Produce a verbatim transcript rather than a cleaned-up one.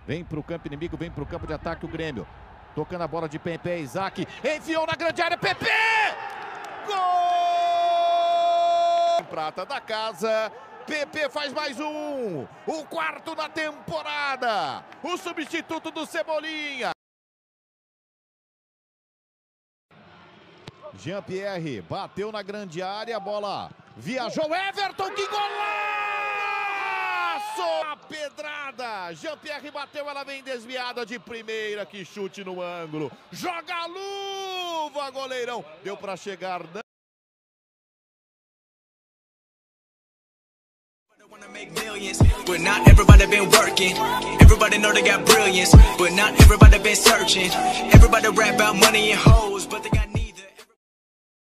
Vem pro campo inimigo, vem pro campo de ataque o Grêmio. Tocando a bola de Pepe, Isaac. Enfiou na grande área, Pepe! Gol! Prata da casa. Pepe faz mais um. O quarto na temporada. O substituto do Cebolinha. Jean-Pierre bateu na grande área, a bola viajou, Everton, que golaço! A pedrada, Jean-Pierre bateu, ela vem desviada de primeira, que chute no ângulo, joga a luva, goleirão, deu para chegar. Make millions, but not everybody been working. Everybody know they got brilliance, but not everybody been searching. Everybody rap about money and hoes, but